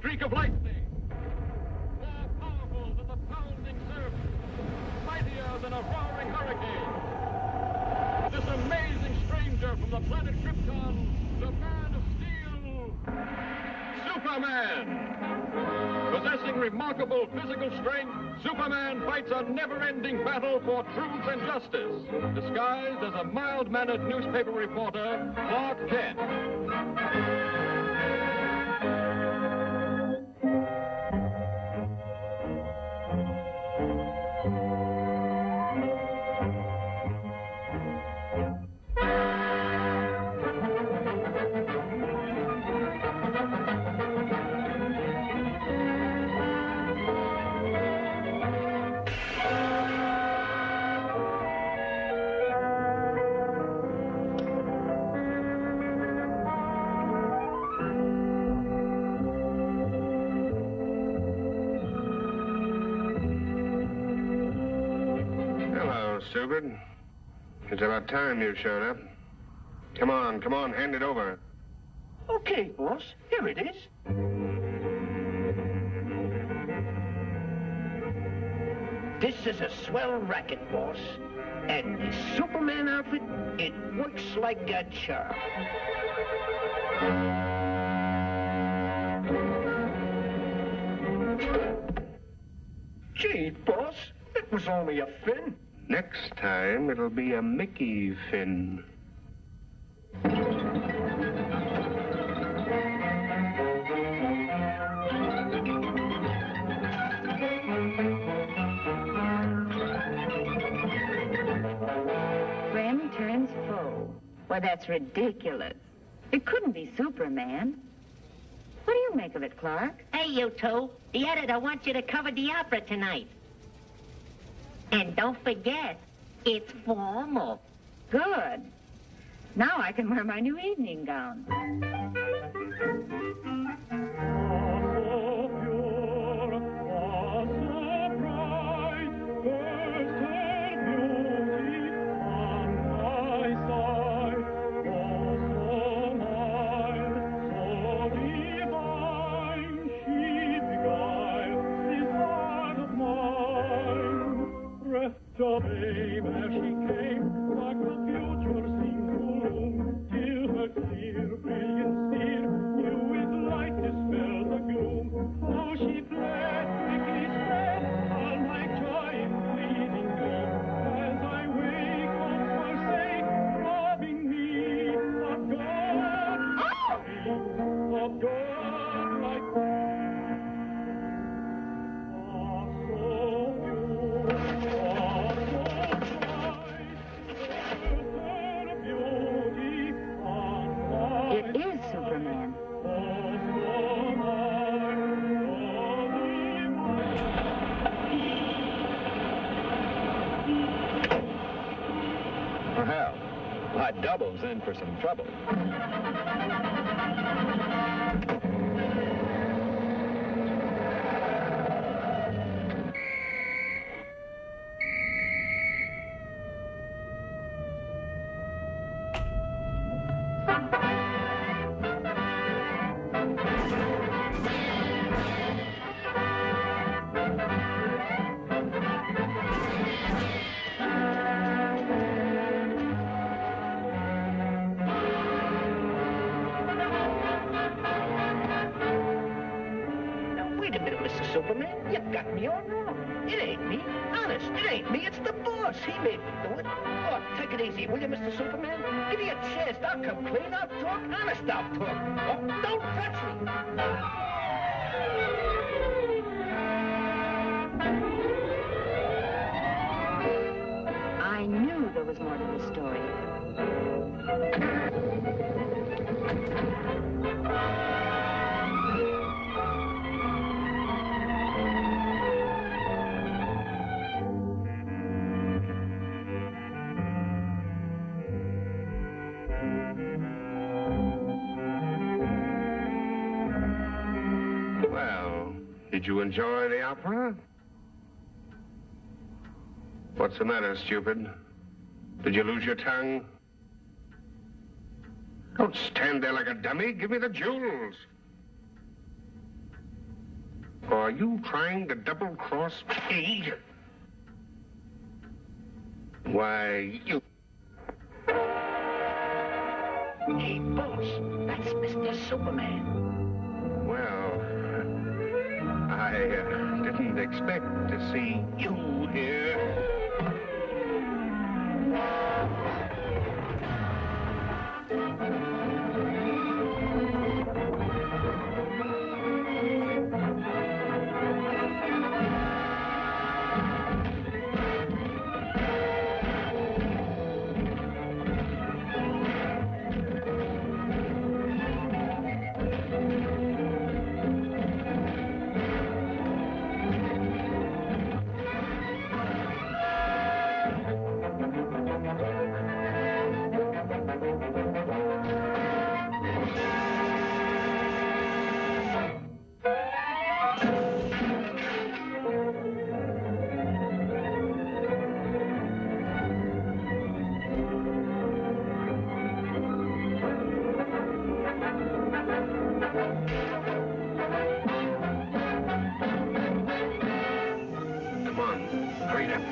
streak of lightning, more powerful than the pounding surf, mightier than a roaring hurricane. This amazing stranger from the planet Krypton, the Man of Steel, Superman. Possessing remarkable physical strength, Superman fights a never-ending battle for truth and justice, disguised as a mild-mannered newspaper reporter, Clark Kent. Stupid. It's about time you showed up. Come on, hand it over. Okay, boss. Here it is. This is a swell racket, boss. And the Superman outfit, it works like a charm. Gee, boss, it was only a fin. Next time, it'll be a Mickey fin. Friend turns foe. Why, that's ridiculous. It couldn't be Superman. What do you make of it, Clark? Hey, you two. The editor wants you to cover the opera tonight. And don't forget, it's formal. Good. Now I can wear my new evening gown. So babe, as she came, like the future seemed to loom, till her clear, brilliant steel knew its light dispelled the gloom. How she fled, quickly spread, all my joy in fleeting gloom. As I wake up for sake, robbing me of God, of God like me. It is Superman. Well, that double's in for some trouble. Wait a minute, Mr. Superman. You got me all wrong. It ain't me. Honest, it ain't me. It's the boss. He made me do it. Oh, take it easy, will you, Mr. Superman? Give me a chance. I'll come clean. I'll talk. Honest, I'll talk. Oh, don't touch me. I knew there was more to the story. Well, did you enjoy the opera? What's the matter, stupid? Did you lose your tongue? Don't stand there like a dummy. Give me the jewels. Are you trying to double-cross me? Why, you... Hey, boss, that's Mr. Superman. Well, I didn't expect to see you here. Come on, hurry up.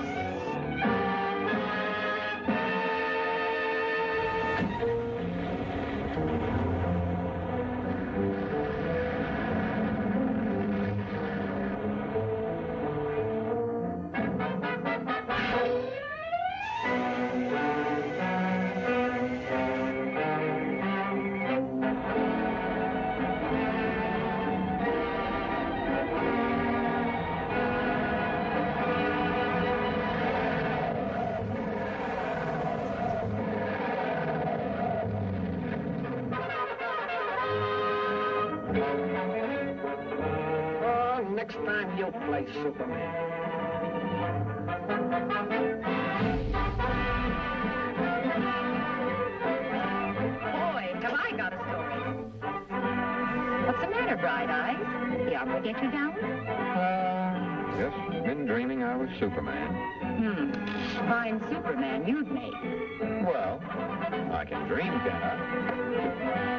Next time you'll play Superman. Boy, have I got a story. What's the matter, Bright Eyes? The opera get you down? Just been dreaming I was Superman. Fine Superman you'd make. Well, I can dream, can I?